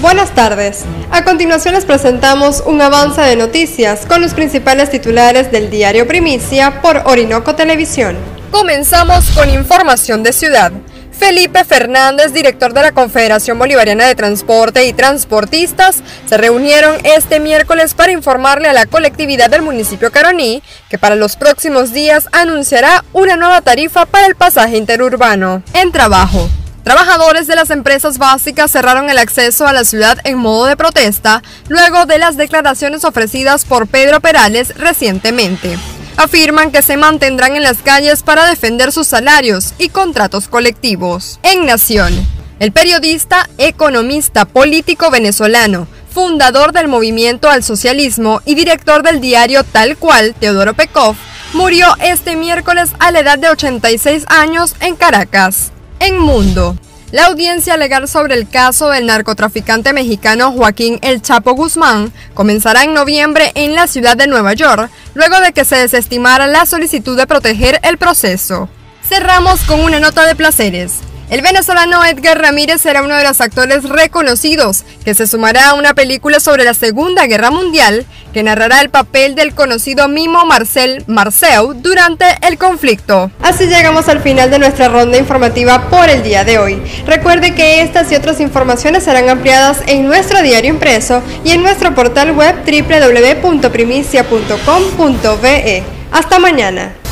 Buenas tardes. A continuación les presentamos un avance de noticias con los principales titulares del diario Primicia por Orinoco Televisión. Comenzamos con información de ciudad. Felipe Fernández, director de la Confederación Bolivariana de Transporte y Transportistas, se reunieron este miércoles para informarle a la colectividad del municipio Caroní que para los próximos días anunciará una nueva tarifa para el pasaje interurbano. En trabajo. Trabajadores de las empresas básicas cerraron el acceso a la ciudad en modo de protesta luego de las declaraciones ofrecidas por Pedro Perales recientemente. Afirman que se mantendrán en las calles para defender sus salarios y contratos colectivos. En Nación, el periodista, economista político venezolano, fundador del Movimiento al Socialismo y director del diario Tal Cual, Teodoro Pekov, murió este miércoles a la edad de 86 años en Caracas. En Mundo, la audiencia legal sobre el caso del narcotraficante mexicano Joaquín El Chapo Guzmán comenzará en noviembre en la ciudad de Nueva York, luego de que se desestimara la solicitud de proteger el proceso. Cerramos con una nota de placeres. El venezolano Edgar Ramírez será uno de los actores reconocidos que se sumará a una película sobre la Segunda Guerra Mundial que narrará el papel del conocido mimo Marcel Marceau durante el conflicto. Así llegamos al final de nuestra ronda informativa por el día de hoy. Recuerde que estas y otras informaciones serán ampliadas en nuestro diario impreso y en nuestro portal web www.primicia.com.be. Hasta mañana.